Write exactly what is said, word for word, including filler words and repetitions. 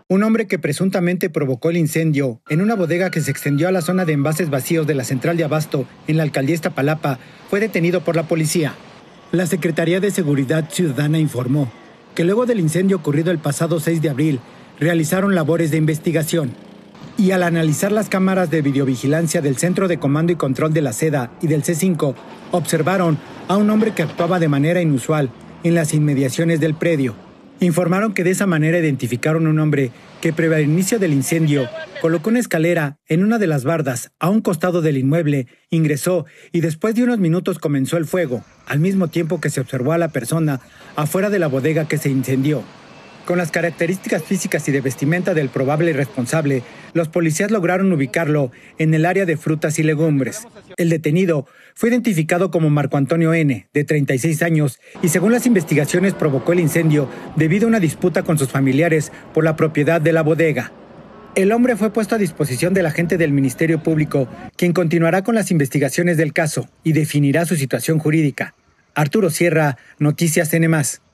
Un hombre que presuntamente provocó el incendio en una bodega que se extendió a la zona de envases vacíos de la central de abasto en la alcaldía Iztapalapa fue detenido por la policía. La Secretaría de Seguridad Ciudadana informó que luego del incendio ocurrido el pasado seis de abril, realizaron labores de investigación. Y al analizar las cámaras de videovigilancia del Centro de Comando y Control de la SEDA y del C cinco, observaron a un hombre que actuaba de manera inusual en las inmediaciones del predio. Informaron que de esa manera identificaron un hombre que previo al inicio del incendio colocó una escalera en una de las bardas a un costado del inmueble, ingresó y después de unos minutos comenzó el fuego, al mismo tiempo que se observó a la persona afuera de la bodega que se incendió. Con las características físicas y de vestimenta del probable responsable, los policías lograron ubicarlo en el área de frutas y legumbres. El detenido fue identificado como Marco Antonio N., de treinta y seis años, y según las investigaciones provocó el incendio debido a una disputa con sus familiares por la propiedad de la bodega. El hombre fue puesto a disposición del agente del Ministerio Público, quien continuará con las investigaciones del caso y definirá su situación jurídica. Arturo Sierra, Noticias N más.